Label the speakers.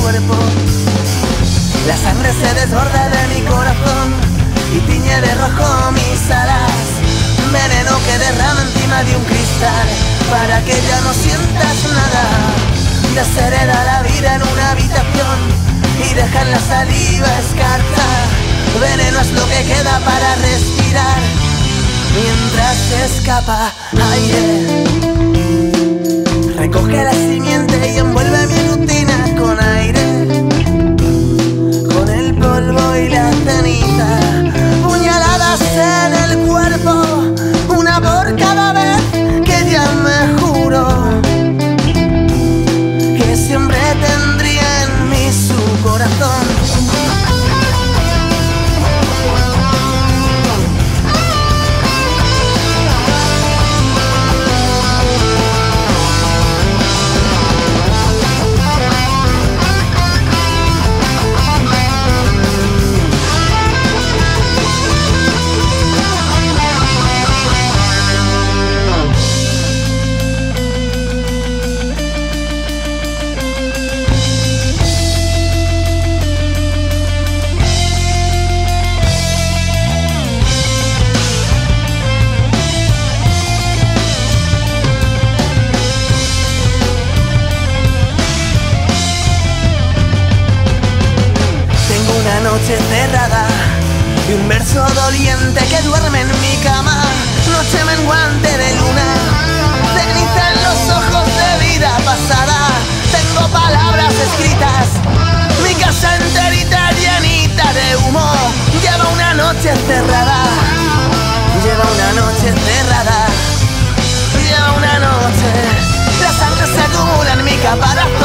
Speaker 1: cuerpo. La sangre se desborda de mi corazón y tiñe de rojo mis alas. Veneno que derrama encima de un cristal para que ya no sientas nada. Deshereda la vida en una habitación y deja en la saliva escarcha. Veneno es lo que queda para respirar mientras se escapa aire. Recoge la simiente y envuelve mi rutina con aire, con el polvo y la ceniza. Puñaladas en el cuerpo, una por cada vez que ya me juro que siempre tendría en mí su corazón. Noche cerrada y un verso doliente que duerme en mi cama. Noche menguante de luna, ceniza en los ojos de vida pasada. Tengo palabras escritas, mi casa enterita llenita de humo. Lleva una noche cerrada, lleva una noche cerrada, lleva una noche. La sangre se acumula en mi caparazón